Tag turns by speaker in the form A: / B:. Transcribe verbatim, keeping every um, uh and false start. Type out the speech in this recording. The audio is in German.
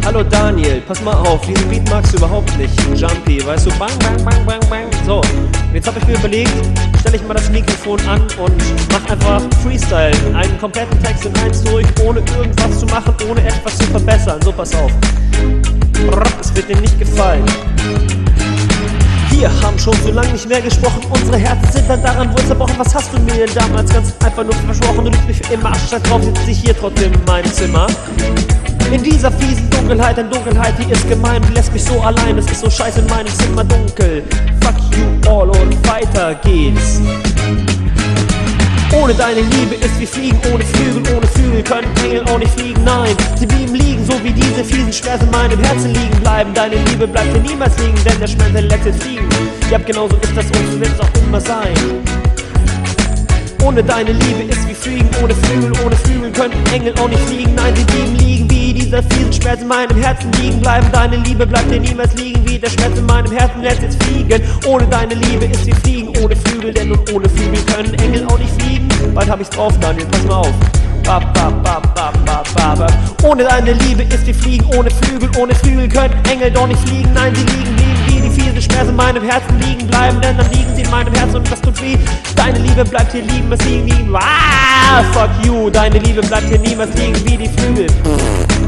A: Hallo Daniel, pass mal auf, diesen Beat magst du überhaupt nicht. Jumpy, weißt du, bang, bang, bang, bang, bang. So, und jetzt habe ich mir überlegt, stelle ich mal das Mikrofon an und mach einfach Freestyle. Einen kompletten Text in eins durch, ohne irgendwas zu machen, ohne etwas zu verbessern. So, pass auf. Es wird dir nicht gefallen. Wir haben schon so lange nicht mehr gesprochen, unsere Herzen sind dann daran wohl zerbrochen. Was hast du mir denn damals ganz einfach nur versprochen? Du liebst mich für immer, statt drauf sitze ich hier trotzdem in meinem Zimmer. In dieser fiesen Dunkelheit, denn Dunkelheit, die ist gemein, die lässt mich so allein, es ist so scheiße in meinem Zimmer dunkel. Fuck you all und weiter geht's. Ohne deine Liebe ist wie Fliegen ohne Flügel, ohne Flügel können Engel auch nicht fliegen, nein. Sie blieben liegen, so wie diese fiesen Schmerzen in meinem Herzen liegen bleiben. Deine Liebe bleibt hier niemals liegen, denn der Schmerz lässt jetzt fliegen. Ja, genau so ist das und so wird's auch immer sein. Ohne deine Liebe ist wie Fliegen ohne Flügel, ohne Flügel können Engel auch nicht fliegen, nein, sie blieben liegen, wie dieser fiesen Schmerz in meinem Herzen liegen bleiben. Deine Liebe bleibt hier niemals liegen, wie der Schmerz in meinem Herzen lässt jetzt fliegen. Ohne deine Liebe ist wie Fliegen ohne Flügel, denn und ohne Flügel können Engel auch nicht fliegen. Bald hab ich's drauf, Daniel, pass mal auf. Ba, ba, ba, ba, ba, ba, ba. Ohne deine Liebe ist wie Fliegen ohne Flügel, ohne Flügel können Engel doch nicht fliegen, nein, sie liegen, liegen, wie die fiesen Schmerzen in meinem Herzen liegen bleiben, denn dann liegen sie in meinem Herzen und das tut weh. Deine Liebe bleibt hier liegen, es liegen, liegen. Ah, fuck you, deine Liebe bleibt hier niemals liegen wie die Flügel.